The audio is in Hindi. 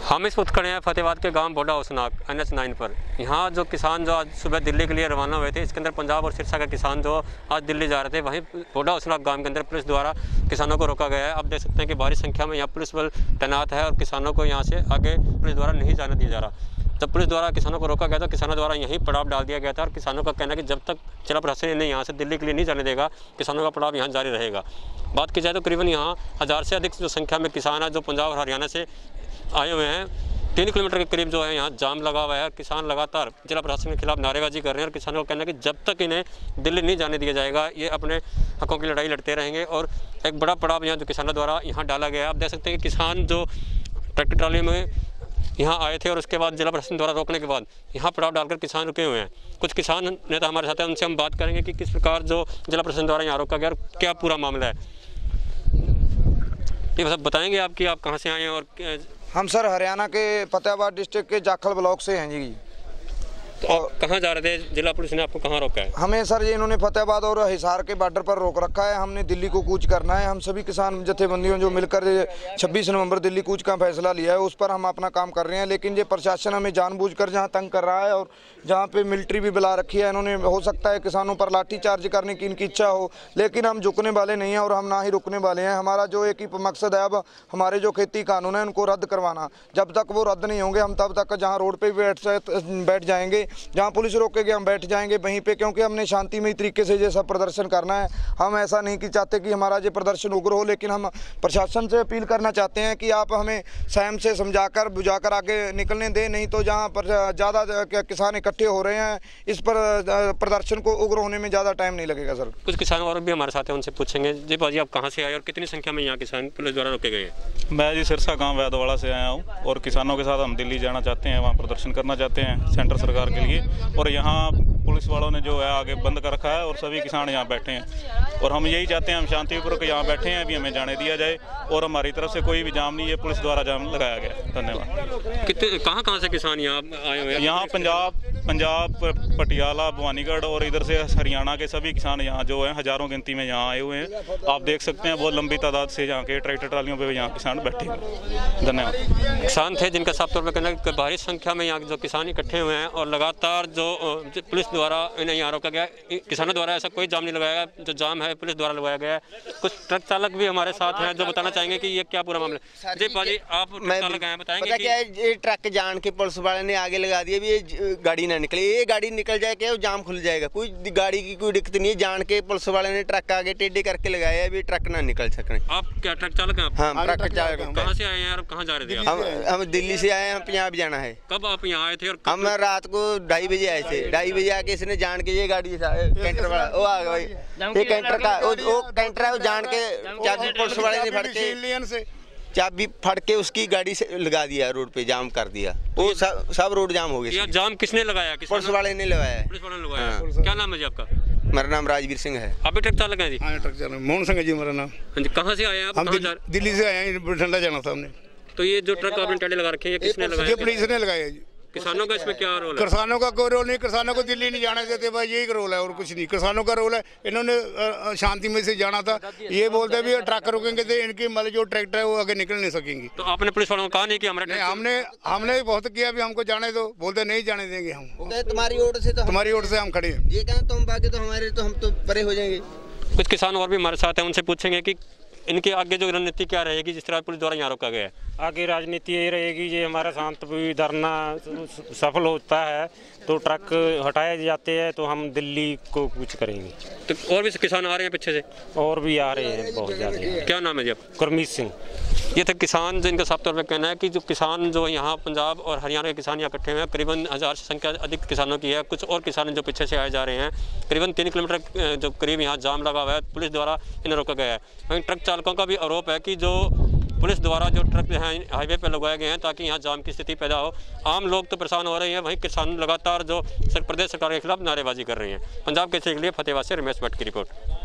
हम इस वक्त खड़े हैं फतेहाबाद के गांव बोडा उसनाक NH9 पर। यहाँ जो किसान जो आज सुबह दिल्ली के लिए रवाना हुए थे, इसके अंदर पंजाब और सिरसा के किसान जो आज दिल्ली जा रहे थे, वहीं बोडा उसनाक गांव के अंदर पुलिस द्वारा किसानों को रोका गया है। आप देख सकते हैं कि भारी संख्या में यहाँ पुलिस बल तैनात है और किसानों को यहाँ से आगे पुलिस द्वारा नहीं जाने दिया जा रहा। जब पुलिस द्वारा किसानों को रोका गया तो किसानों द्वारा यहीं पड़ाव डाल दिया गया था और किसानों का कहना है कि जब तक जिला प्रशासन इन्हें यहाँ से दिल्ली के लिए नहीं जाने देगा, किसानों का पड़ाव यहाँ जारी रहेगा। बात की जाए तो करीबन यहाँ 1000 से अधिक जो संख्या में किसान है जो पंजाब और हरियाणा से आए हुए हैं। 3 किलोमीटर के करीब जो है यहाँ जाम लगा हुआ है। किसान लगातार जिला प्रशासन के खिलाफ नारेबाजी कर रहे हैं और किसानों का कहना है कि जब तक इन्हें दिल्ली नहीं जाने दिया जाएगा, ये अपने हकों की लड़ाई लड़ते रहेंगे। और एक बड़ा पड़ाव यहाँ जो किसानों द्वारा यहाँ डाला गया है। आप देख सकते हैं कि किसान जो ट्रैक्टर ट्राली में यहाँ आए थे और उसके बाद जिला प्रशासन द्वारा रोकने के बाद यहाँ पड़ाव डालकर किसान रुके हुए हैं। कुछ किसान नेता हमारे साथ हैं, उनसे हम बात करेंगे कि किस प्रकार जो जिला प्रशासन द्वारा यहाँ रोका गया और क्या पूरा मामला है। ये सब बताएंगे आप कि आप कहाँ से आए हैं? और हम सर हरियाणा के फतेहाबाद डिस्ट्रिक्ट के जाखल ब्लॉक से हैं जी। तो आप कहाँ जा रहे थे? जिला पुलिस ने आपको कहाँ रोका है? हमें सर ये इन्होंने फतेहाबाद और हिसार के बॉर्डर पर रोक रखा है। हमने दिल्ली को कूच करना है। हम सभी किसान जथेबंदियों जो मिलकर 26 नवंबर दिल्ली कूच का फैसला लिया है, उस पर हम अपना काम कर रहे हैं। लेकिन ये प्रशासन हमें जानबूझकर जहाँ तंग कर रहा है और जहाँ पे मिलिट्री भी बुला रखी है इन्होंने, हो सकता है किसानों पर लाठीचार्ज करने की इनकी इच्छा हो, लेकिन हम झुकने वाले नहीं हैं और हम ना ही रुकने वाले हैं। हमारा जो एक ही मकसद है, अब हमारे जो खेती कानून है उनको रद्द करवाना। जब तक वो रद्द नहीं होंगे हम तब तक जहाँ रोड पर बैठ जाएंगे, जहाँ पुलिस रोकेगी हम बैठ जाएंगे वहीं पे, क्योंकि हमने शांतिमय तरीके से ये सब प्रदर्शन करना है। हम ऐसा नहीं कि चाहते कि हमारा ये प्रदर्शन उग्र हो, लेकिन हम प्रशासन से अपील करना चाहते हैं कि आप हमें संयम से समझाकर बुझाकर आगे निकलने दें। नहीं तो जहाँ पर ज़्यादा किसान इकट्ठे हो रहे हैं, इस पर प्रदर्शन को उग्र होने में ज़्यादा टाइम नहीं लगेगा सर। कुछ किसान और भी हमारे साथ हैं, उनसे पूछेंगे। जी भाजी, आप कहाँ से आए और कितनी संख्या में यहाँ किसान पुलिस द्वारा रोके गए? मैं जी सिरसा गांव वैदवाड़ा से आया हूँ और किसानों के साथ हम दिल्ली जाना चाहते हैं, वहाँ प्रदर्शन करना चाहते हैं सेंटर सरकार के लिए। और यहाँ पुलिस वालों ने जो है आगे बंद कर रखा है और सभी किसान यहाँ बैठे हैं और हम यही चाहते हैं, हम शांतिपूर्वक यहाँ बैठे हैं, अभी हमें जाने दिया जाए और हमारी तरफ से कोई भी जाम नहीं है, पुलिस द्वारा जाम लगाया गया। धन्यवाद। कितने कहाँ से किसान यहाँ आए हुए हैं? यहाँ पंजाब पटियाला भवानीगढ़ और इधर से हरियाणा के सभी किसान यहाँ जो हैं हजारों गिनती में यहाँ आए हुए हैं। आप देख सकते हैं बहुत लंबी तादाद से यहाँ के ट्रैक्टर ट्रालियों पे यहाँ किसान बैठे हैं। धन्यवाद। किसान थे जिनका साफ तौर पर कहना है कि भारी संख्या में यहाँ जो किसान इकट्ठे हुए हैं और लगातार जो पुलिस द्वारा इन्हें यहाँ रोका गया। किसानों द्वारा ऐसा कोई जाम नहीं लगाया गया, जो जाम है पुलिस द्वारा लगाया गया है। कुछ ट्रक चालक भी हमारे साथ हैं जो बताना चाहेंगे कि ये क्या पूरा मामला है। जी भाजी, आप ट्रक चालक हैं, बताएंगे पता क्या है? ये ट्रक जान के पुलिस वाले ने आगे लगा दिया भी ये गाड़ी ना निकले। ये गाड़ी निकल जाए क्या जाम खुल जाएगा। कोई गाड़ी की कोई दिक्कत नहीं है, जान के पुलिस वाले ने ट्रक आगे टेढ़े करके लगाया है भी ट्रक ना निकल सके। आप क्या ट्रक चालक हैं? हाँ, ट्रक चालक। कहाँ से आए हैं और कहाँ जा रहे थे? हम दिल्ली से आए हैं, पंजाब जाना है। कब आप यहाँ आए थे? और हम रात को 2:30 बजे आए थे। 2:30 बजे आके इसने जान के ये गाड़ी कैंटर वाला वो आ गया भाई, ये कैंटर का वो कैंटर है, वो जान के चाबी पुलिस वाले ने चाबी फड़ के उसकी गाड़ी से लगा दिया, रोड पे जाम कर दिया। वो सब रोड जाम हो गया। जाम किसने लगाया? पुलिस वाले ने लगाया। पुलिस वाले ने लगाया। क्या नाम है जी आपका? मेरा नाम राजवीर सिंह है। आप भी ट्रक चालक हैं जी? हाँ, ट्रक चालक मोहन सिंह जी मेरा नाम। हाँ जी, कहाँ से आए हैं आप? हम दिल्ली से आए हैं, बठिंडा जाना था हमने। तो ये जो ट्रक आपने टेढ़े लगा रखे हैं, ये किसने लगाया? ये पुलिस ने लगाया जी। किसानों का इसमें क्या रोल है? किसानों का कोई रोल नहीं, किसानों को दिल्ली नहीं जाने देते भाई, यही रोल है और कुछ नहीं। किसानों का रोल है, इन्होंने शांति में से जाना था। ये बोलते भी ट्रक रुकेंगे तो इनकी मतलब जो ट्रैक्टर है वो आगे निकल नहीं सकेंगी। तो आपने पुलिस वालों को कहा नहीं कि हमारे? हमने बहुत किया, भी हमको जाने दो, बोलते नहीं जाने देंगे हम। तुम्हारी ओर से हम खड़े हैं। ये कहना तुम बाकी तो हमारे तो हम तो परे हो जाएंगे। कुछ किसान और भी हमारे साथ हैं, उनसे पूछेंगे कि इनके आगे जो रणनीति क्या रहेगी जिस तरह पुलिस द्वारा यहाँ रोका गया है। आगे राजनीति ये रहेगी, ये हमारा शांति धरना सफल होता है तो ट्रक हटाए जाते हैं तो हम दिल्ली को कुछ करेंगे। तो और भी किसान आ रहे हैं पीछे से? और भी आ रहे हैं बहुत ज़्यादा। क्या नाम है जी आपका? गुरमीत सिंह। ये थे किसान जिनका साफ तौर पर कहना है कि जो किसान जो यहाँ पंजाब और हरियाणा के किसान यहाँ इकट्ठे हुए हैं, करीबन 1000 से संख्या अधिक किसानों की है। कुछ और किसान जो पीछे से आए जा रहे हैं, करीबन 3 किलोमीटर जो करीब यहाँ जाम लगा हुआ है, पुलिस द्वारा इन्हें रोका गया है। वहीं ट्रक चालकों का भी आरोप है कि जो पुलिस द्वारा जो ट्रक हैं हाईवे पर लगाए गए हैं ताकि यहाँ जाम की स्थिति पैदा हो। आम लोग तो परेशान हो रहे हैं, वहीं किसान लगातार जो प्रदेश सरकार के खिलाफ नारेबाजी कर रहे हैं। पंजाब के लिए फतेहाबाद से रमेश भट्ट की रिपोर्ट।